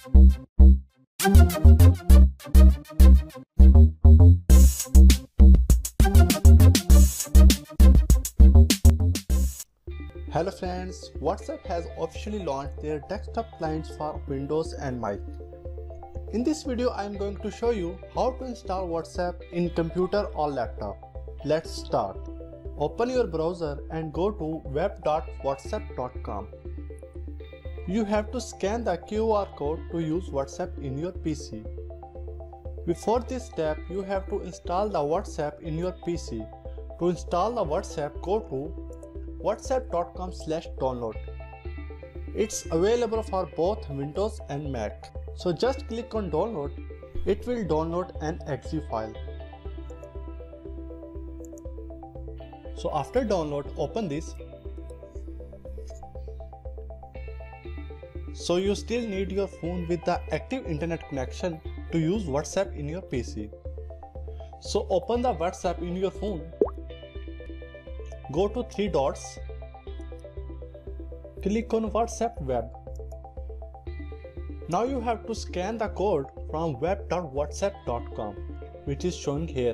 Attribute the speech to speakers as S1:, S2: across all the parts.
S1: Hello friends, WhatsApp has officially launched their desktop clients for Windows and Mac. In this video, I am going to show you how to install WhatsApp in computer or laptop. Let's start. Open your browser and go to web.whatsapp.com. You have to scan the QR code to use WhatsApp in your PC. Before this step, you have to install the WhatsApp in your PC. To install the WhatsApp, go to whatsapp.com/download. It's available for both Windows and Mac. So just click on download. It will download an exe file. So after download, open this. So you still need your phone with the active internet connection to use WhatsApp in your PC. So open the WhatsApp in your phone. Go to three dots. Click on WhatsApp web. Now you have to scan the code from web.whatsapp.com, which is showing here.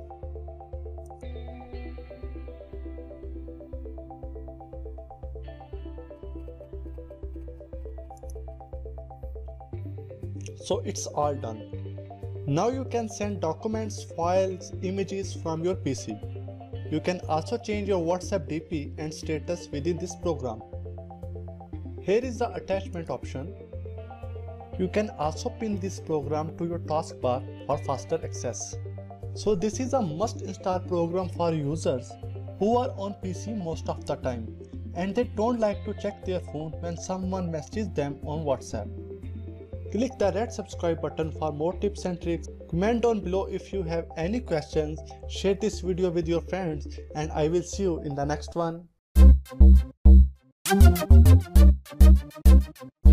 S1: So it's all done. Now you can send documents, files, images from your PC. You can also change your WhatsApp DP and status within this program. Here is the attachment option. You can also pin this program to your taskbar for faster access. So this is a must-install program for users who are on PC most of the time and they don't like to check their phone when someone messages them on WhatsApp. Click the red subscribe button for more tips and tricks. Comment down below if you have any questions. Share this video with your friends and I will see you in the next one.